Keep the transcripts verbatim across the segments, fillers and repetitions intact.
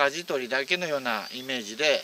舵取りだけのようなイメージで。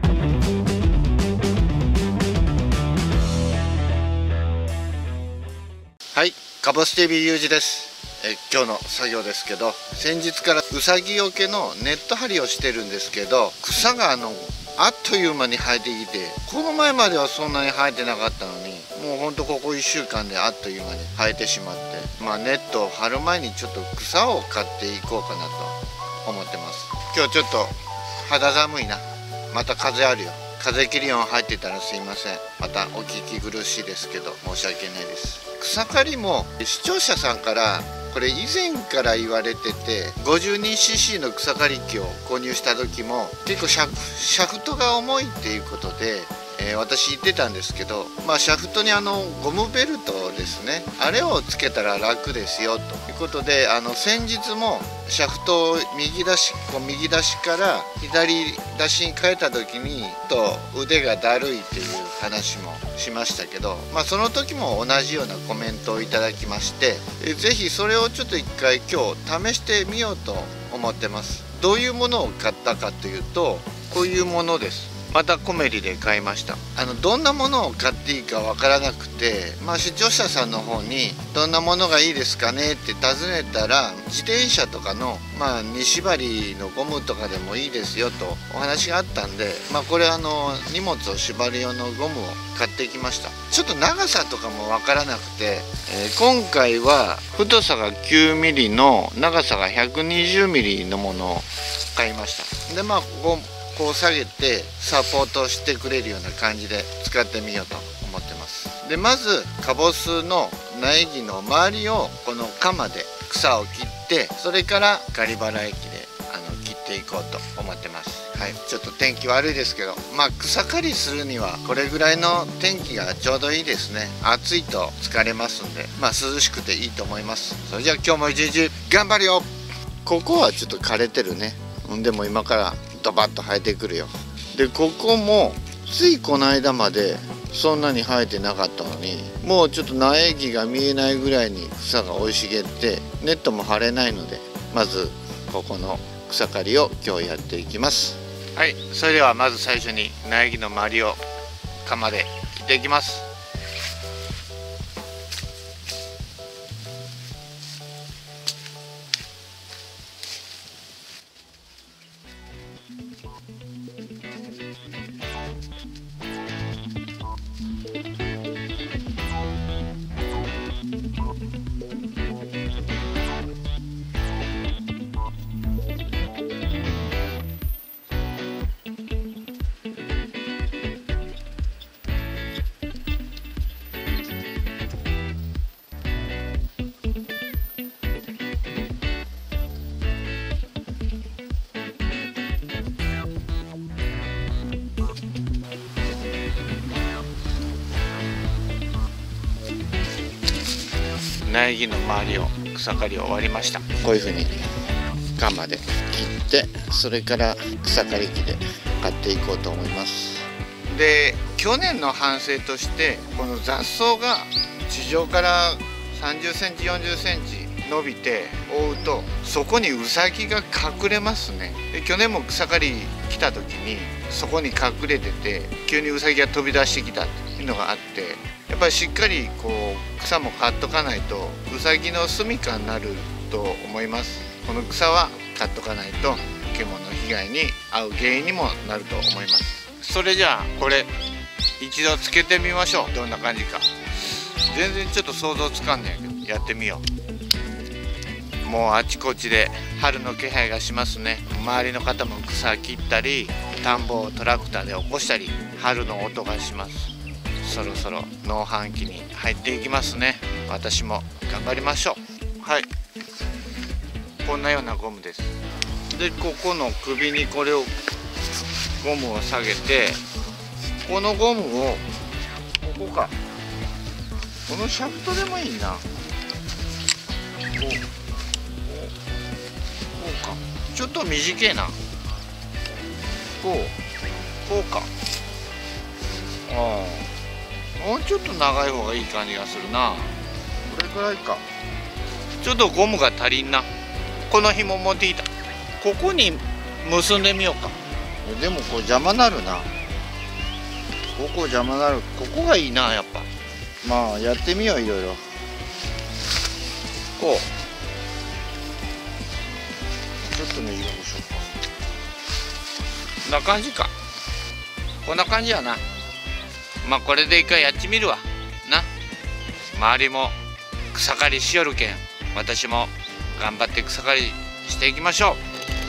はい、カボス ティーブイ ゆうじです。え今日の作業ですけど、先日からうさぎよけのネット張りをしてるんですけど、草があのあっという間に生えてきて、この前まではそんなに生えてなかったのに、もうほんとここいっしゅうかんであっという間に生えてしまって、まあネットを張る前にちょっと草を刈っていこうかなと思ってます。今日ちょっと肌寒いな。また風あるよ。風切り音入ってたらすいません。またお聞き苦しいですけど申し訳ないです。草刈りも視聴者さんからこれ以前から言われてて、 ごじゅうにシーシー の草刈り機を購入した時も結構シャフ、シャフトが重いっていうことで、えー、私言ってたんですけど、まあシャフトにあのゴムベルトですね、あれをつけたら楽ですよということで、あの先日もシャフトを右出しこう右出しから左出しに変えた時にと腕がだるいっていう話もしましたけど、まあその時も同じようなコメントをいただきまして、是非それをちょっと一回今日試してみようと思ってます。どういうものを買ったかというと、こういうものです。またコメリで買いました。あのどんなものを買っていいかわからなくて、まあ視聴者さんの方にどんなものがいいですかねって尋ねたら、自転車とかのまあ荷縛りのゴムとかでもいいですよとお話があったんで、まあこれあの荷物を縛る用のゴムを買ってきました。ちょっと長さとかもわからなくて、えー、今回は太さがきゅうミリの長さがひゃくにじゅうミリのものを買いました。でまあこここう下げてサポートしてくれるような感じで使ってみようと思ってます。でまずカボスの苗木の周りをこの鎌で草を切って、それから刈り払い機であの切っていこうと思ってます。はい、ちょっと天気悪いですけど、まあ草刈りするにはこれぐらいの天気がちょうどいいですね。暑いと疲れますんで、まあ涼しくていいと思います。それじゃあ今日も一日頑張るよ。ここはちょっと枯れてるね。でも今からドバッと生えてくるよ。でここもついこの間までそんなに生えてなかったのに、もうちょっと苗木が見えないぐらいに草が生い茂ってネットも張れないので、まずここの草刈りを今日やっていきます。はい、それではまず最初に苗木の周りを鎌で切っていきます。苗木の周りを草刈り終わりました。こういう風に鎌で切って、それから草刈り機で刈っていこうと思います。で去年の反省として、この雑草が地上からさんじゅっセンチよんじゅっセンチ伸びて覆うと、そこにウサギが隠れますね。で去年も草刈り来た時にそこに隠れてて、急にウサギが飛び出してきたっていうのがあって、やっぱりしっかりこう草も刈っとかないとウサギの住処になると思います。この草は刈っとかないと獣被害に遭う原因にもなると思います。それじゃあこれ一度つけてみましょう。どんな感じか全然ちょっと想像つかんねんけど、やってみよう。もうあちこちで春の気配がしますね。周りの方も草切ったり、田んぼをトラクターで起こしたり、春の音がします。そろそろ農繁期に入っていきますね。私も頑張りましょう。はい、こんなようなゴムです。でここの首にこれをゴムを下げて、このゴムをここか、このシャフトでもいいな。こうこうこうか、ちょっと短いな。こうこうか。ああもうちょっと長い方がいい感じがするな。これくらいか。ちょっとゴムが足りんな。この紐持ってきた。ここに結んでみようか。でもこれ邪魔なるな。ここ邪魔なる。ここがいいなやっぱ。まあやってみよう、いろいろ。こうちょっと短くしようか。こんな感じか。こんな感じやな。まあこれで一回やってみるわな。周りも草刈りしよるけん、私も頑張って草刈りしていきましょう。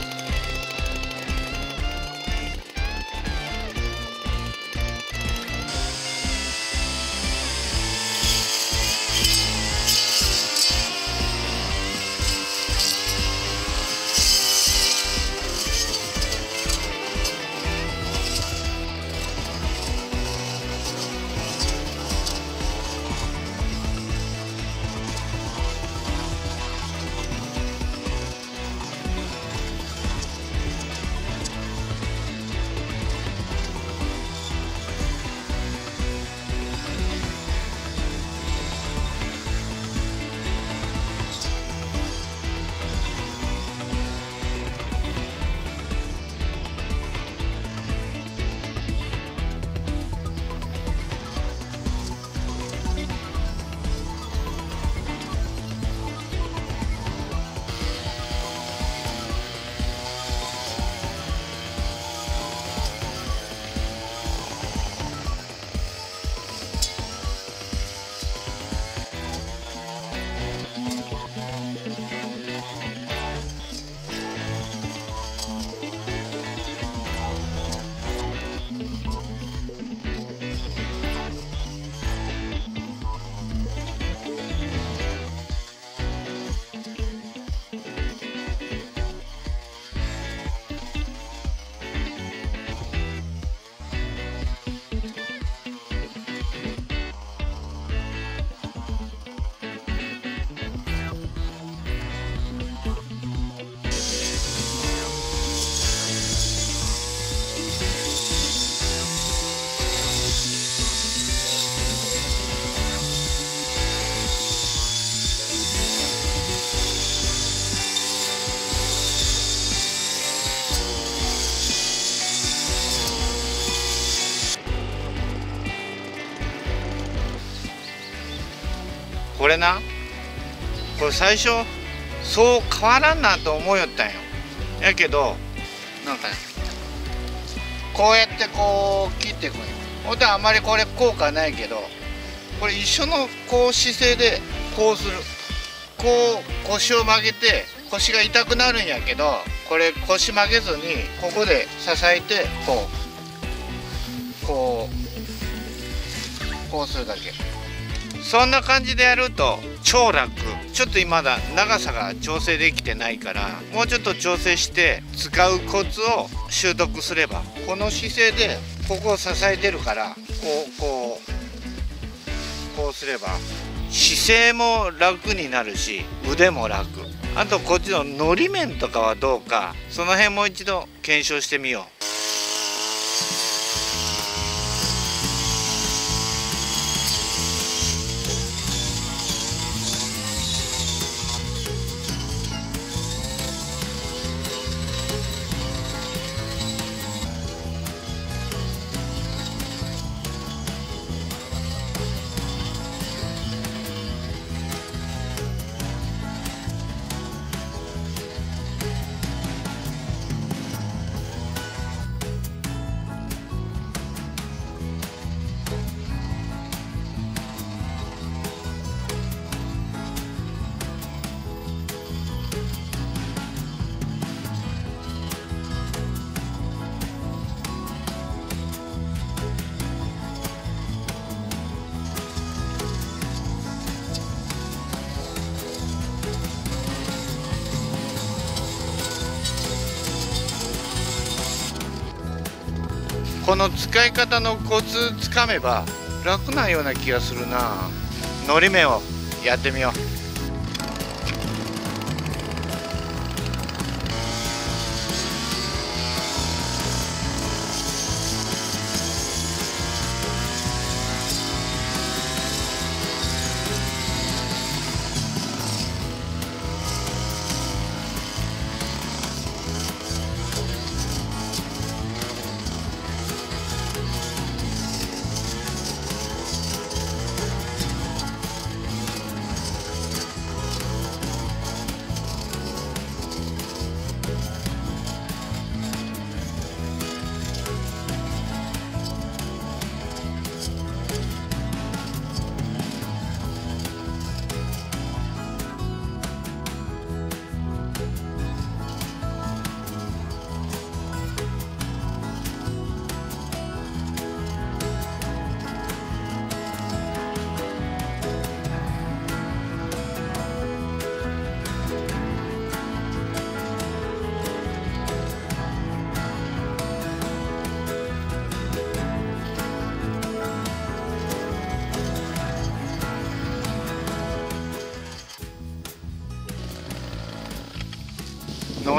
これな、これ最初そう変わらんなと思うよったんよ。やけどなんかね、こうやってこう切っていくんよ。ほんとはあまりこれ効果ないけど、これ一緒のこう姿勢でこうする。こう腰を曲げて腰が痛くなるんやけど、これ腰曲げずにここで支えてこうこうこうするだけ。そんな感じでやると超楽。ちょっと今だ長さが調整できてないから、もうちょっと調整して使うコツを習得すれば、この姿勢でここを支えてるから、こうこうこうすれば姿勢も楽になるし腕も楽。あとこっちののり面とかはどうか、その辺もう一度検証してみよう。この使い方のコツつかめば楽なような気がするな。のり面をやってみよう。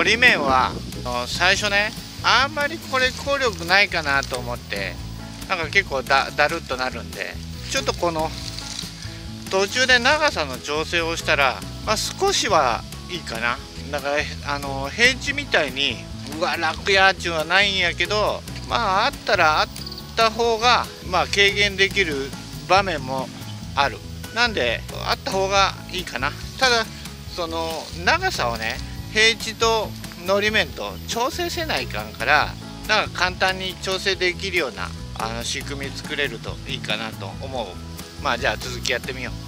のり面は最初ねあんまりこれ効力ないかなと思ってなんか結構だだるっとなるんで、ちょっとこの途中で長さの調整をしたら、まあ、少しはいいかな。だからあの平地みたいにうわ楽やっちゅうのはないんやけど、まああったらあった方がまあ軽減できる場面もある。なんであった方がいいかな。ただその長さをね平地とのり面と調整せないかんから、なんか簡単に調整できるようなあの仕組み作れるといいかなと思う。まあじゃあ続きやってみよう。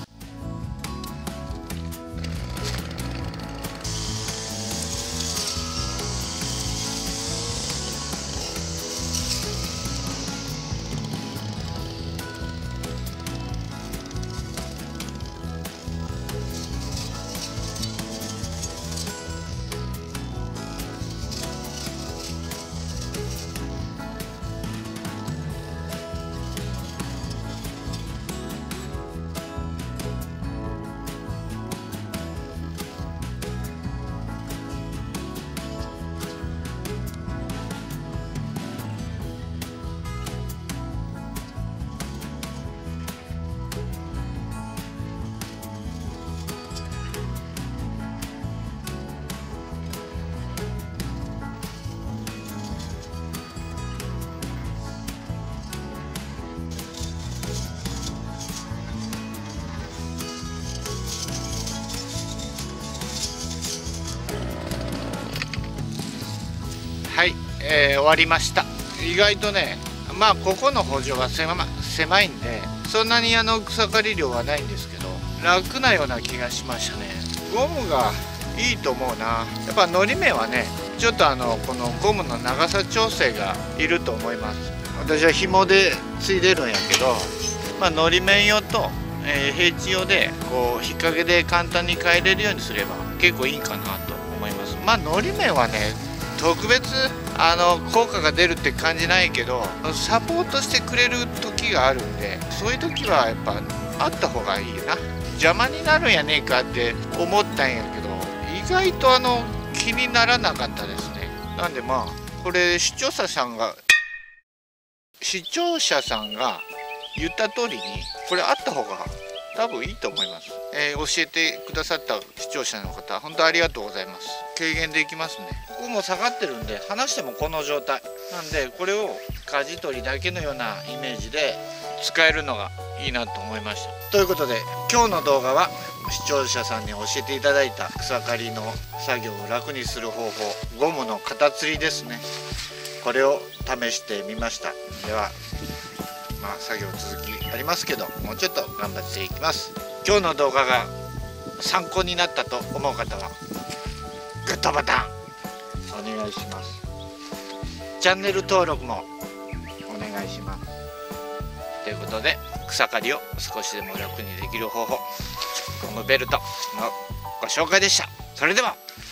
はい、えー、終わりました。意外とね、まあここの補助は狭、狭いんでそんなにあの草刈り量はないんですけど、楽なような気がしましたね。ゴムがいいと思うな。やっぱのり面はねちょっとあのこのゴムの長さ調整がいると思います。私は紐でついでるんやけど、まあのり面用と、えー、平地用でこう引っ掛けで簡単に変えれるようにすれば結構いいかなと思います。まあのり面はね特別あの効果が出るって感じないけどサポートしてくれる時があるんで、そういう時はやっぱあった方がいいな。邪魔になるんやねえかって思ったんやけど意外とあの気にならなかったですね。なんでまあこれ視聴者さんが視聴者さんが言った通りにこれあった方が多分いいと思います。えー、教えてくださった視聴者の方本当ありがとうございます。軽減できますね。ここも下がってるんで離してもこの状態なんで、これを舵取りだけのようなイメージで使えるのがいいなと思いました。ということで今日の動画は視聴者さんに教えていただいた草刈りの作業を楽にする方法、ゴムの型釣りですね。これを試してみました。ではまあ作業続きありますけどもうちょっと頑張っていきます。今日の動画が参考になったと思う方はグッドボタンお願いします。チャンネル登録もお願いします。ということで草刈りを少しでも楽にできる方法、ゴムベルトのご紹介でした。それでは。